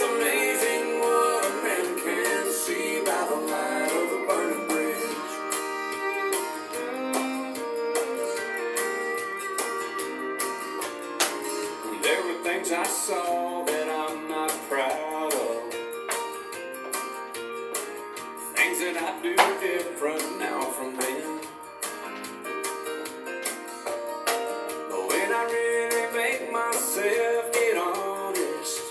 amazing what a man can see by the light of a burning bridge. There were things I saw that I'm not proud of, things that I do different now from then. But when I really make myself get honest,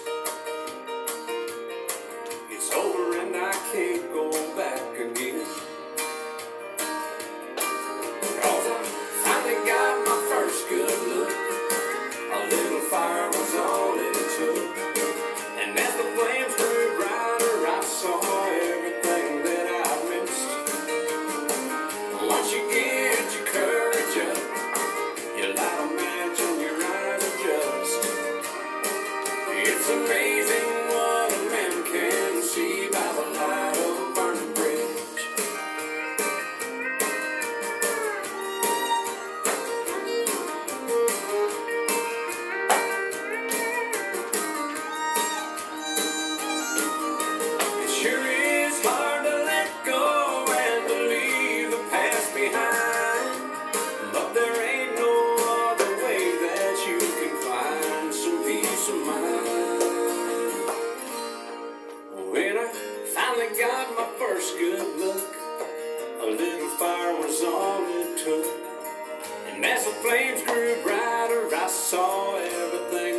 it's over and I can't go back again. 'Cause I finally got my first good look. A little fire was all it took, and as the flames grew brighter, I saw everything that I missed. Once you get your courage up, you light a match and your eyes adjust. It's amazing what a man can see by the light of a burning bridge. It sure is hard to let go and to leave the past behind, but there ain't no other way that you can find some peace of mind. When I finally got my first good look, a little fire was all it took, and as the flames grew brighter, I saw everything